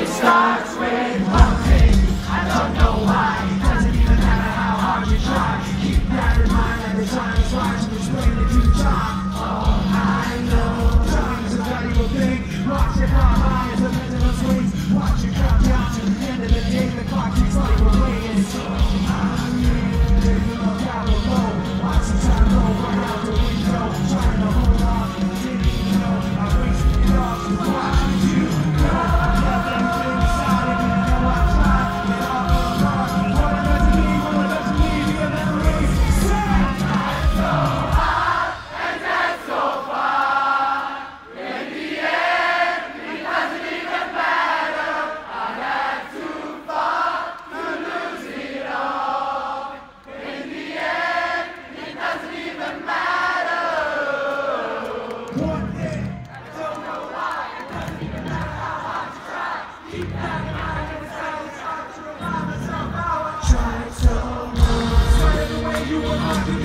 starts with one thing. I don't know why. Doesn't even matter how hard you try. Keep that in mind every time it's right to explain that you try. All I know, time is a valuable thing. Watch it how high as the pendulum swings. Watch it count down to the end of the day. The clock keeps like we're waiting. So I'm here, look out below. Watch the time go right out the window. Trying to hold on, didn't even know I wasted it all just watching you go. Nothing inside of me, know I tried. It all fell apart. What it meant to be, what it meant to be, the memories. Sad. So hard and that's so far. In the end, it doesn't even matter. I got too far to lose it all. In the end, it doesn't even matter. One thing, I don't know why. It doesn't even matter how hard you try. Keep that in mind every time it's hard to remind myself how I tried so much. Sorry the way you were hard to